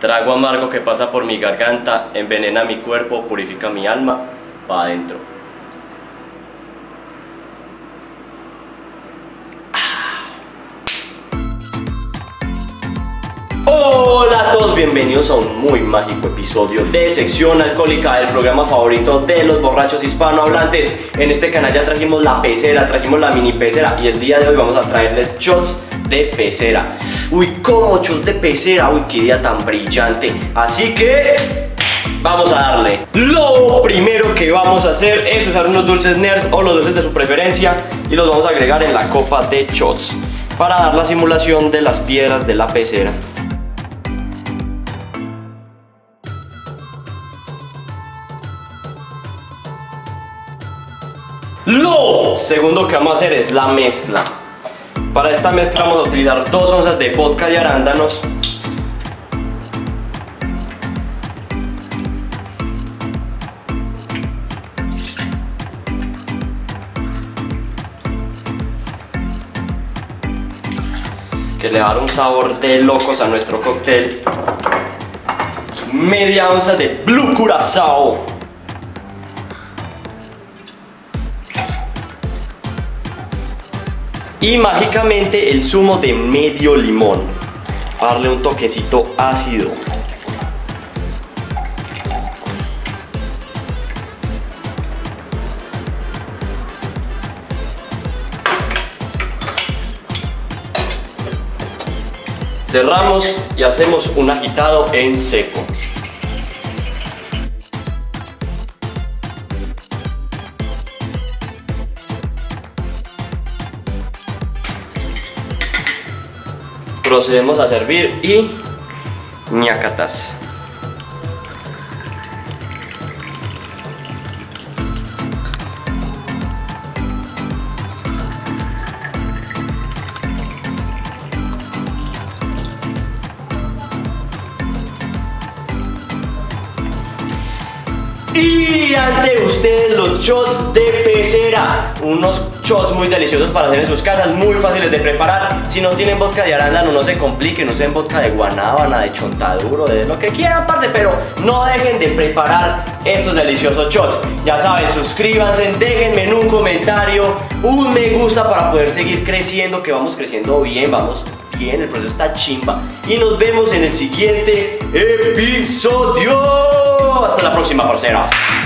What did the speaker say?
Trago amargo que pasa por mi garganta, envenena mi cuerpo, purifica mi alma, pa' adentro. Hola a todos, bienvenidos a un muy mágico episodio de Sección Alcohólica, el programa favorito de los borrachos hispanohablantes. En este canal ya trajimos la pecera, trajimos la mini pecera y el día de hoy vamos a traerles shots de pecera. Uy, ¿cómo shots de pecera? Uy, qué día tan brillante. Así que vamos a darle. Lo primero que vamos a hacer es usar unos dulces Nerds o los dulces de su preferencia y los vamos a agregar en la copa de shots para dar la simulación de las piedras de la pecera. Lo segundo que vamos a hacer es la mezcla. Para esta mezcla vamos a utilizar 2 onzas de vodka de arándanos, que le va a dar un sabor de locos a nuestro cóctel, media onza de Blue Curazao, y mágicamente el zumo de medio limón para darle un toquecito ácido. Cerramos y hacemos un agitado en seco. Procedemos a servir y ñacatas. Y ante ustedes los shots de pecera, unos shots muy deliciosos para hacer en sus casas, muy fáciles de preparar. Si no tienen vodka de arándano, no se compliquen, usen vodka de guanábana, de chontaduro, de lo que quieran, parce, pero no dejen de preparar estos deliciosos shots. Ya saben, suscríbanse, déjenme en un comentario un me gusta para poder seguir creciendo, que vamos creciendo bien, vamos bien, el proceso está chimba. Y nos vemos en el siguiente episodio. Hasta la próxima, parceros.